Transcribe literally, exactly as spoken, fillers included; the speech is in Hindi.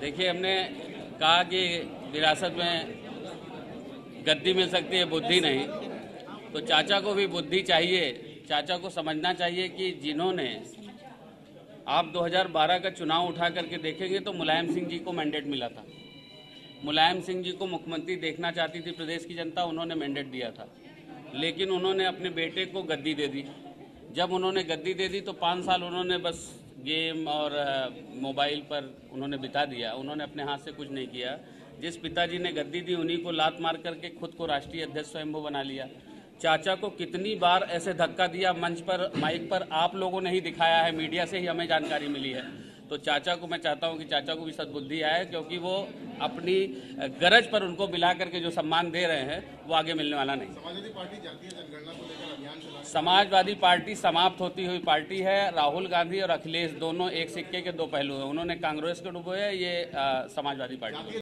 देखिए, हमने कहा कि विरासत में गद्दी मिल सकती है, बुद्धि नहीं। तो चाचा को भी बुद्धि चाहिए। चाचा को समझना चाहिए कि जिन्होंने आप दो हज़ार बारह का चुनाव उठा करके देखेंगे तो मुलायम सिंह जी को मैंडेट मिला था। मुलायम सिंह जी को मुख्यमंत्री देखना चाहती थी प्रदेश की जनता, उन्होंने मैंडेट दिया था, लेकिन उन्होंने अपने बेटे को गद्दी दे दी। जब उन्होंने गद्दी दे दी तो पाँच साल उन्होंने बस गेम और मोबाइल पर उन्होंने बिता दिया। उन्होंने अपने हाथ से कुछ नहीं किया। जिस पिताजी ने गद्दी दी उन्हीं को लात मार करके खुद को राष्ट्रीय अध्यक्ष स्वयंभू बना लिया। चाचा को कितनी बार ऐसे धक्का दिया मंच पर, माइक पर, आप लोगों ने ही दिखाया है, मीडिया से ही हमें जानकारी मिली है। तो चाचा को मैं चाहता हूं कि चाचा को भी सद्बुद्धि आए, क्योंकि वो अपनी गरज पर उनको मिला करके जो सम्मान दे रहे हैं वो आगे मिलने वाला नहीं। समाजवादी पार्टी जातीय जनगणना को लेकर अभियान चला। समाजवादी पार्टी समाप्त होती हुई पार्टी है। राहुल गांधी और अखिलेश दोनों एक सिक्के के दो पहलू हैं। उन्होंने कांग्रेस को डुबोया, ये आ, समाजवादी पार्टी।